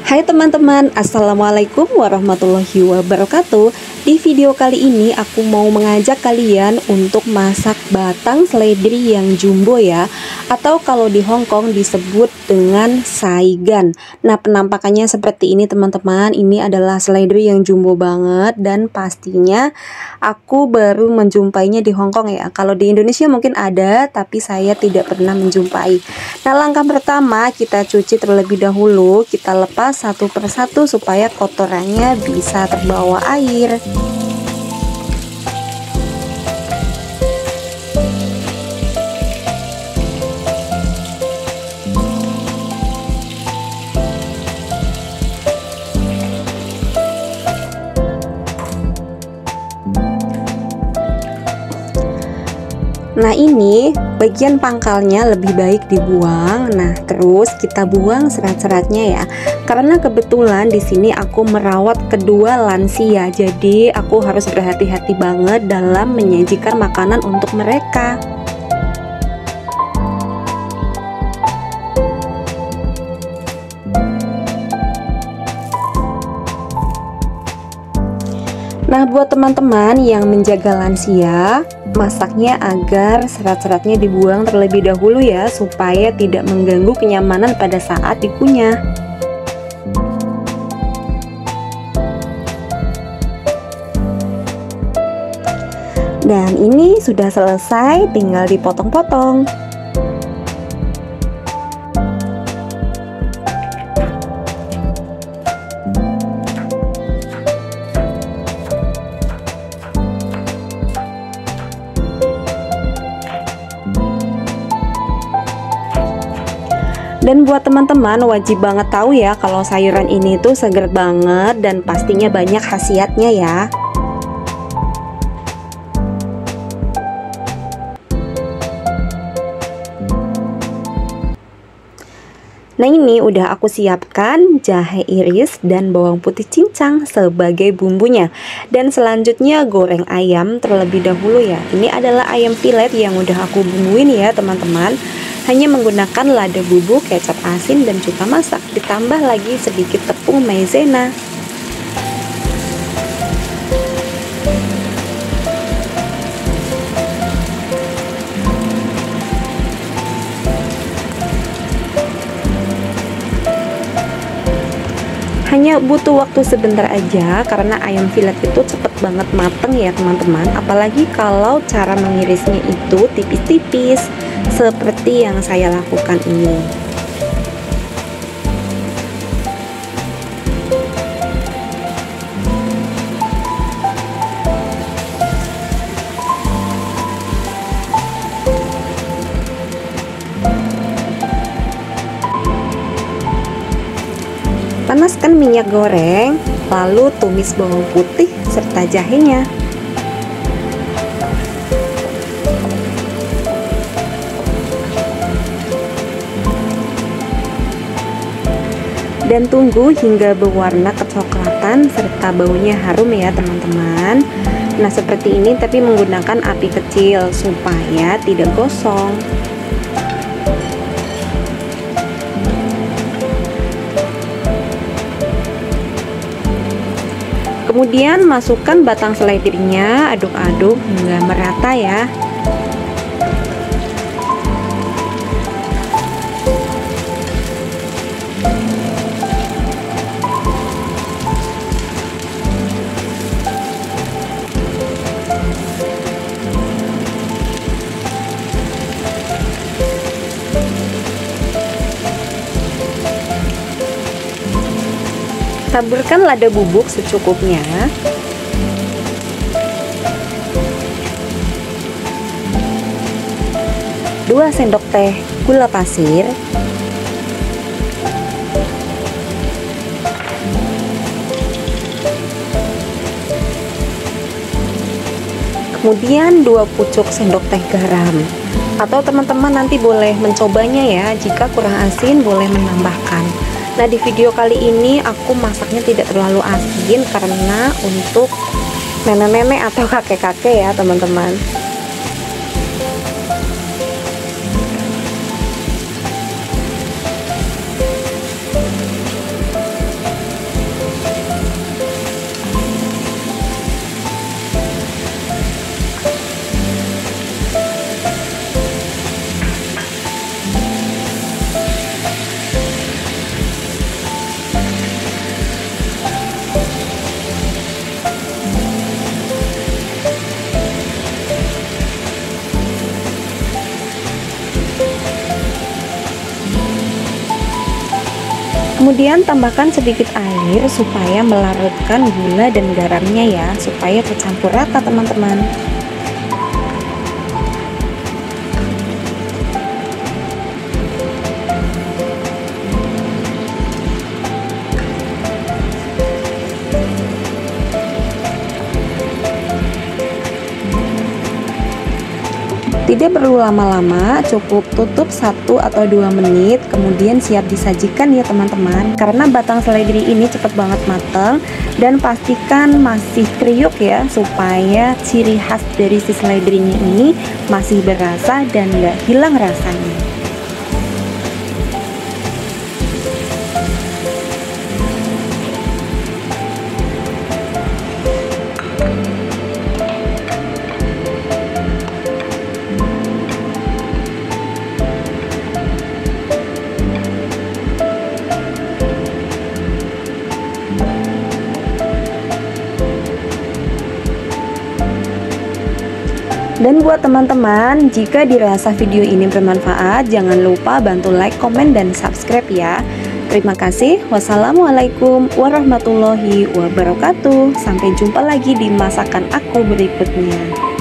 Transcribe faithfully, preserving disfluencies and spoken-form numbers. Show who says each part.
Speaker 1: Hai teman-teman, Assalamualaikum warahmatullahi wabarakatuh. Di video kali ini aku mau mengajak kalian untuk masak batang seledri yang jumbo ya, atau kalau di Hong Kong disebut dengan saigan. Nah, penampakannya seperti ini teman-teman. Ini adalah seledri yang jumbo banget, dan pastinya aku baru menjumpainya di Hong Kong ya. Kalau di Indonesia mungkin ada, tapi saya tidak pernah menjumpai. Nah, langkah pertama kita cuci terlebih dahulu, kita lepas satu persatu supaya kotorannya bisa terbawa air. Nah, ini bagian pangkalnya lebih baik dibuang. Nah, terus kita buang serat-seratnya ya. Karena kebetulan di sini aku merawat kedua lansia, jadi aku harus berhati-hati banget dalam menyajikan makanan untuk mereka. Nah, buat teman-teman yang menjaga lansia, masaknya agar serat-seratnya dibuang terlebih dahulu ya, supaya tidak mengganggu kenyamanan pada saat dikunyah. Dan ini sudah selesai, tinggal dipotong-potong. Dan buat teman-teman wajib banget tahu ya kalau sayuran ini tuh seger banget dan pastinya banyak khasiatnya ya. Nah, ini udah aku siapkan jahe iris dan bawang putih cincang sebagai bumbunya. Dan selanjutnya goreng ayam terlebih dahulu ya. Ini adalah ayam filet yang udah aku bumbuin ya teman-teman. Hanya menggunakan lada bubuk, kecap asin, dan cuka masak. Ditambah lagi sedikit tepung maizena. Hanya butuh waktu sebentar aja karena ayam filet itu cepet banget mateng ya teman-teman. Apalagi kalau cara mengirisnya itu tipis-tipis seperti yang saya lakukan ini. Panaskan minyak goreng, lalu tumis bawang putih serta jahenya. Dan tunggu hingga berwarna kecoklatan serta baunya harum ya teman-teman. Nah, seperti ini tapi menggunakan api kecil supaya tidak gosong. Kemudian masukkan batang seledrinya, aduk-aduk hingga merata ya. Taburkan lada bubuk secukupnya. dua sendok teh gula pasir. Kemudian dua pucuk sendok teh garam. Atau teman-teman nanti boleh mencobanya ya, jika kurang asin boleh menambahkan. Nah, di video kali ini aku masaknya tidak terlalu asin karena untuk nenek-nenek atau kakek-kakek ya teman-teman. Kemudian tambahkan sedikit air supaya melarutkan gula dan garamnya ya, supaya tercampur rata teman-teman. Tidak perlu lama-lama, cukup tutup satu atau dua menit, kemudian siap disajikan ya teman-teman. Karena batang seledri ini cepet banget matang, dan pastikan masih kriuk ya, supaya ciri khas dari si seledrinya ini masih berasa dan gak hilang rasanya. Dan buat teman-teman, jika dirasa video ini bermanfaat, jangan lupa bantu like, komen, dan subscribe ya. Terima kasih. Wassalamualaikum warahmatullahi wabarakatuh. Sampai jumpa lagi di masakan aku berikutnya.